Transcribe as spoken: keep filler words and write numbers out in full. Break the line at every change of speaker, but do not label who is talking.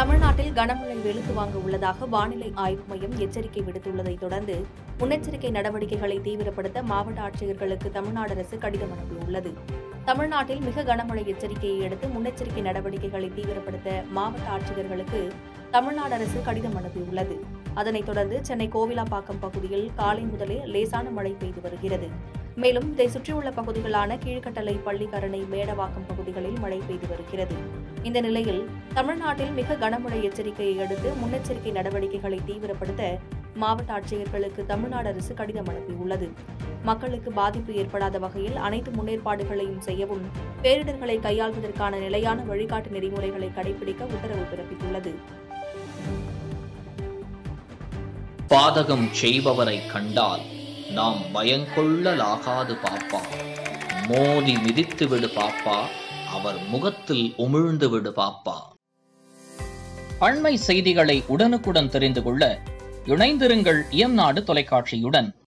தமிழ்நாட்டில் கனமழை வெளுத்து வாங்க உள்ளதாக வானிலை ஆய்வு மையம் எச்சரிக்கை விடுத்துள்ளதை தொடர்ந்து முன்னெச்சரிக்கை நடவடிக்கைகளை தீவிரப்படுத்த மாவட்ட ஆட்சியர்களுக்கு தமிழ்நாடு அரசு கடிதம் அனுப்பியுள்ளது. தமிழ்நாட்டில் மிக கனமழை எச்சரிக்கையை அடுத்து முன்னெச்சரிக்கை நடவடிக்கைகளை தீவிரப்படுத்த மாவட்ட ஆட்சியர்களுக்கு தமிழ்நாடு அரசு கடிதம் அனுப்பியுள்ளது. அதனைத் தொடர்ந்து சென்னை கோவிலாப்பாக்கம் பகுதியில் காலை முதலே லேசான மழை பெய்து வருகிறது. மேலும் இதை சுற்றியுள்ள பகுதிகளான கீழ்கட்டளை, பள்ளிக்கரணை, மேடவாக்கம் பகுதிகளில் மழை பெய்து வருகிறது. இந்த நிலையில் தமிழ்நாட்டில் மிக கனமழை எச்சரிக்கையை அடுத்து முன்னெச்சரிக்கை நடவடிக்கைகளை தீவிரப்படுத்த மாவட்ட ஆட்சியர்களுக்கு தமிழ்நாடு அரசு கடிதம் அனுப்பியுள்ளது. மக்களுக்கு பாதிப்பு ஏற்படாத வகையில் அனைத்து முன்னேற்பாடுகளையும் செய்யவும், பேரிடர்களை கையாள்வதற்கான நிலையான வழிகாட்டு நெறிமுறைகளை கடைபிடிக்க உத்தரவு பிறப்பித்துள்ளது.
பாதகம் செய்பவரை கண்டால் நாம் பயங்கொள்ளலாகாது பாப்பா, மோதி மிதித்து விடு பாப்பா, அவர் முகத்தில் உமிழ்ந்து விடு பாப்பா. அண்மை செய்திகளை உடனுக்குடன் தெரிந்து கொள்ள இணைந்திருங்கள் எம் நாடு தொலைக்காட்சியுடன்.